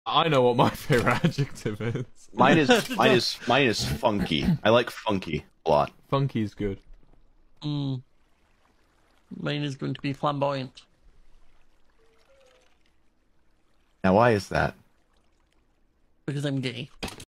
I know what my favorite adjective is. Mine is funky. I like funky a lot. Funky's good. Mine is going to be flamboyant. Now, why is that? Because I'm gay.